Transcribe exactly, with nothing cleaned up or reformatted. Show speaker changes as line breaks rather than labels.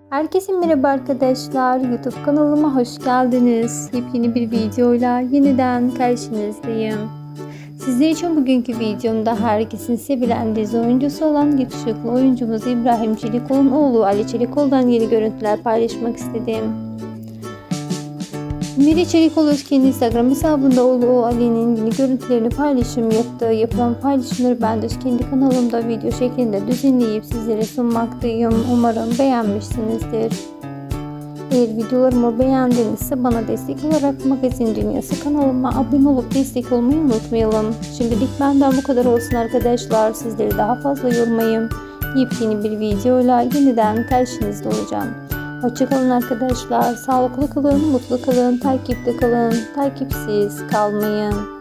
Herkese merhaba arkadaşlar. YouTube kanalıma hoş geldiniz. Yepyeni bir videoyla yeniden karşınızdayım. Sizler için bugünkü videomda herkesin sevilen dizi oyuncusu olan yakışıklı oyuncumuz İbrahim Çelikol'un oğlu Ali Çelikol'dan yeni görüntüler paylaşmak istedim. Meri Çelikol kendi Instagram hesabında oğlu Ali'nin yeni görüntülerini paylaşım yaptı. Yapılan paylaşımları ben de kendi kanalımda video şeklinde düzenleyip sizlere sunmaktayım. Umarım beğenmişsinizdir. Eğer videolarımı beğendinizse bana destek olarak Magazin Dünyası kanalıma abone olup destek olmayı unutmayalım. Şimdilik benden bu kadar olsun arkadaşlar. Sizleri daha fazla yormayayım. Yepyeni bir videoyla yeniden karşınızda olacağım. Hoşçakalın arkadaşlar. Sağlıklı kalın, mutlu kalın, takipte kalın, takipsiz kalmayın.